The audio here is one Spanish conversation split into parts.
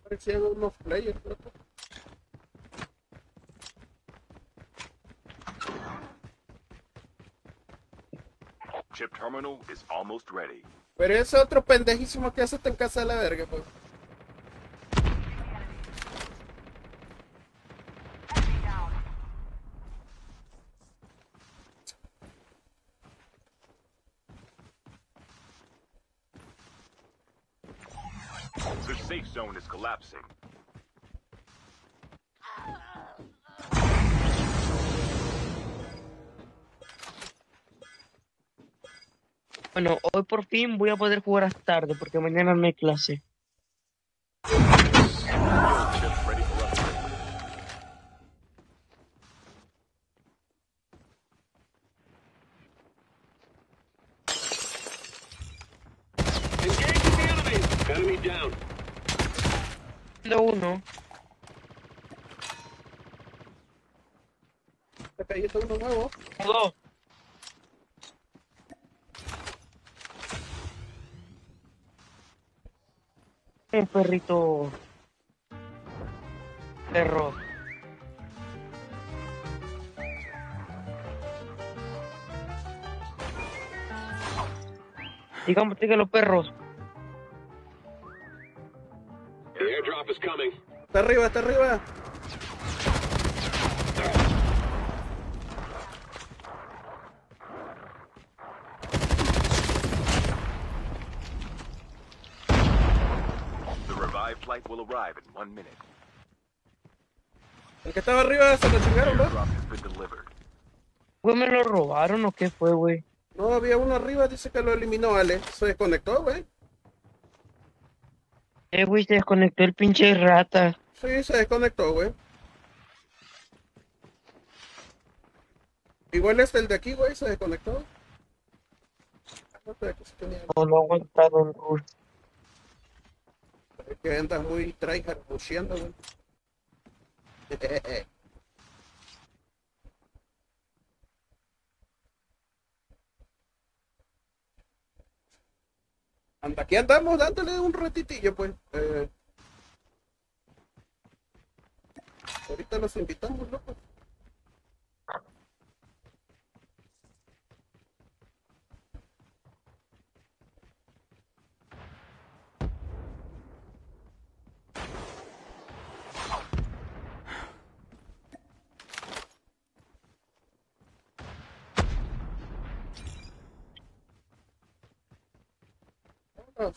Parecían unos players, ¿no? Chip terminal is almost ready. Pero ese otro pendejísimo que hace está en casa de la verga, pues. The safe zone is collapsing. Bueno, hoy por fin voy a poder jugar hasta tarde porque mañana no hay clase. Chip ready for upgrade. Engaging the enemy. Enemy down. Uno. Acá hay uno nuevo. Dos. Un perrito. Perro. Digamos que los perros. The airdrop is coming. Está arriba, está arriba. The revived flight will arrive in 1 minute. El que estaba arriba se lo chingaron, ¿no? Airdrop has been delivered. Güey, ¿me lo robaron o qué fue, güey? No, había uno arriba, dice que lo eliminó, Ale. Se desconectó, güey. Güey, se desconectó el pinche rata. Sí, se desconectó, güey. Igual el de aquí, güey, se desconectó. No sé, que se tenía. No, no ha aguantado el rush. Es que andas muy tryhard pusheando, güey. Anda, aquí andamos dándole un ratitillo, pues. Ahorita los invitamos, loco. Ah,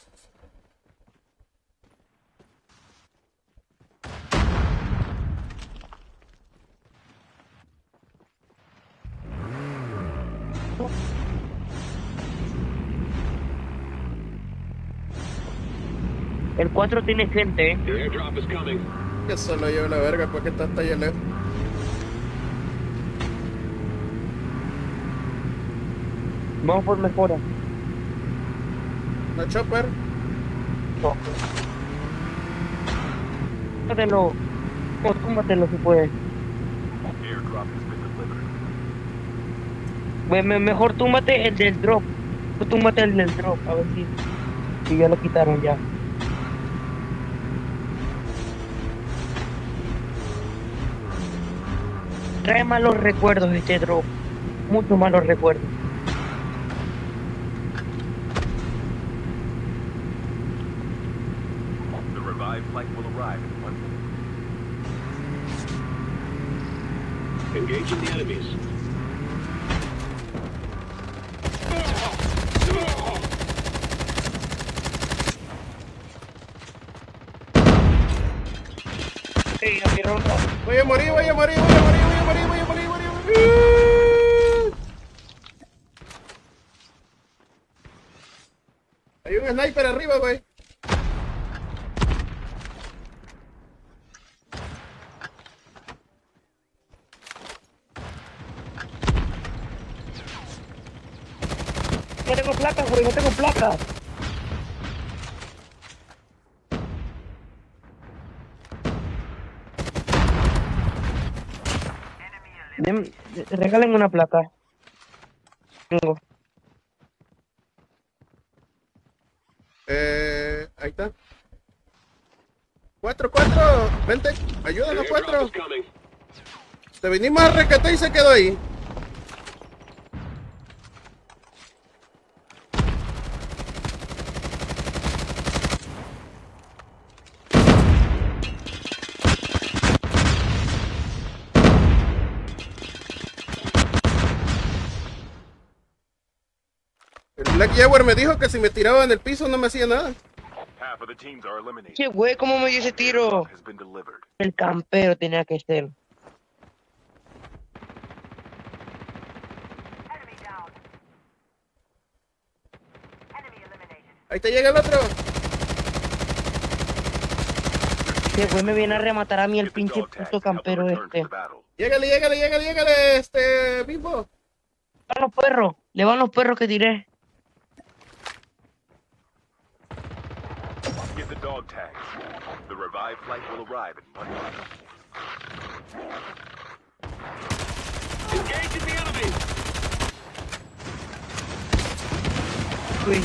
El 4 tiene gente, The airdrop is coming. que se lo lleve la verga, porque está hasta allá lejos. Vamos por mejora. La chopper. No. Túmbatelo. No, túmbatelo si puedes. Airdrop has been delivered. Güey, mejor túmbate el del drop. Tú túmbate el del drop, a ver si ya lo quitaron ya. Trae malos recuerdos este drop. Muchos malos recuerdos. The revived flight will arrive in 1 minute. Engaging the enemies. Ey, a mi ronda. Voy a morir, voy a morir, voy a morir, voy a morir, voy a morir, voy a morir. Hay un sniper arriba, güey. No tengo placas, güey, no tengo placas. Regálenme una placa. Tengo. Ahí está. 4, vente, The ayúdanos, airdrop 4. is coming. Te vinimos a rescatar y se quedó ahí. El Black Jaguar me dijo que si me tiraba en el piso no me hacía nada. Half of the teams are eliminated. Che, güey, ¿cómo me dio ese tiro? Airdrop has been delivered. El campero tenía que ser. Enemy down. Enemy eliminated. Ahí te llega el otro. Che, güey, me viene a rematar a mí el Get the pinche dog tags puto and help them campero return to este. the battle. Llégale, Bimbo. Le van los perros. Le van los perros que tiré. Get the dog tags. The revived flight will arrive in 1 minute. Engaging the enemy. Uy.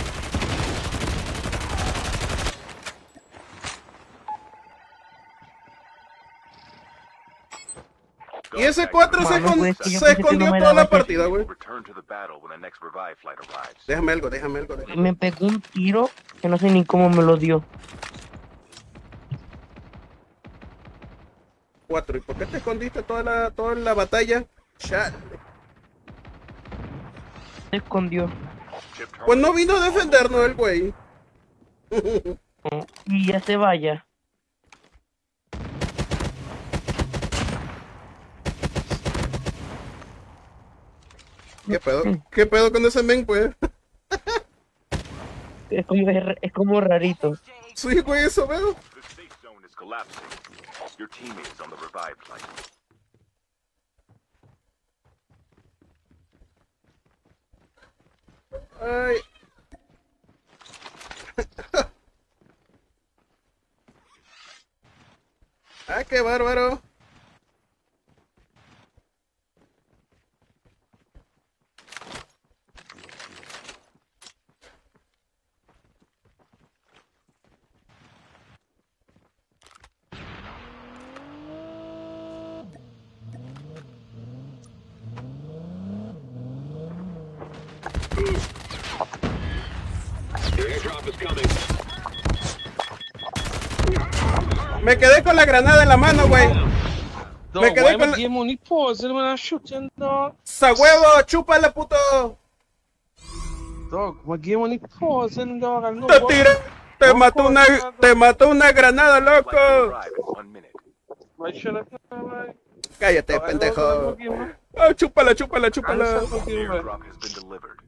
Y ese 4 se, Mano, güey, es que yo se pensé que escondió no me toda daba la ese- partida, güey. Return to the battle when the next revived flight arrives. Déjame algo. Me pegó un tiro que no sé ni cómo me lo dio. 4. ¿Y por qué te escondiste toda la batalla? Chale. Se escondió. Chip Pues terminal no vino a defendernos el güey. Y ya se vaya. ¿Qué pedo con ese men, pues? Es como rarito. Sí, güey, eso veo. The safe zone is collapsing. Your teammate is on the revived flight. Ay. Ah, qué bárbaro. The airdrop is coming. Me quedé con la granada en la mano, güey. Dog, Me quedé why con am la- I game only pausing when I'm shooting, dog? ¡Sa huevo! ¡Chúpala, puto! Dog, my game only pausing, dog. I know Te what- tiré. Te mató una granada, Flight will loco. arrive in 1 minute. Why should I like? Cállate, Dog, I know pendejo. what game, man. Ah, chúpala. I understand what game, man. Airdrop has been delivered.